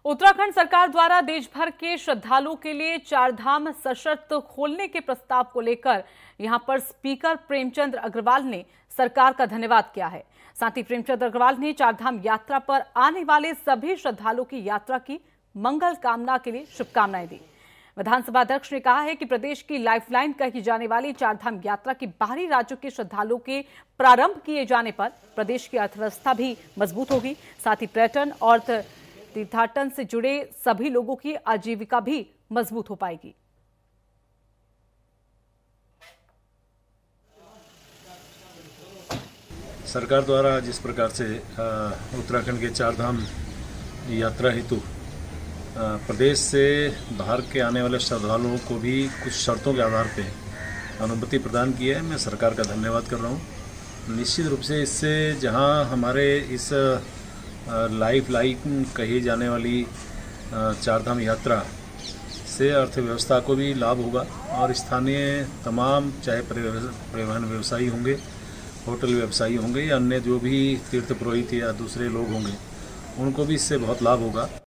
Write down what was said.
उत्तराखंड सरकार द्वारा देश भर के श्रद्धालुओं के लिए चारधाम सशर्त खोलने के प्रस्ताव को लेकर यहां पर स्पीकर प्रेमचंद अग्रवाल ने सरकार का धन्यवाद किया है। साथ ही प्रेमचंद अग्रवाल ने चारधाम यात्रा पर आने वाले सभी श्रद्धालुओं की यात्रा की मंगल कामना के लिए शुभकामनाएं दी। विधानसभा अध्यक्ष ने कहा है कि प्रदेश की लाइफलाइन कही जाने वाली चारधाम यात्रा की बाहरी राज्यों के श्रद्धालुओं के प्रारंभ किए जाने पर प्रदेश की अर्थव्यवस्था भी मजबूत होगी। साथ ही पर्यटन और तीर्थाटन से जुड़े सभी लोगों की आजीविका भी मजबूत हो पाएगी। सरकार द्वारा जिस प्रकार से उत्तराखंड के चारधाम यात्रा हेतु प्रदेश से बाहर के आने वाले श्रद्धालुओं को भी कुछ शर्तों के आधार पर अनुमति प्रदान की है, मैं सरकार का धन्यवाद कर रहा हूँ। निश्चित रूप से इससे जहां हमारे इस लाइफ लाइन कही जाने वाली चारधाम यात्रा से अर्थव्यवस्था को भी लाभ होगा और स्थानीय तमाम चाहे परिवहन व्यवसायी होंगे, होटल व्यवसायी होंगे या अन्य जो भी तीर्थ पुरोहित या दूसरे लोग होंगे, उनको भी इससे बहुत लाभ होगा।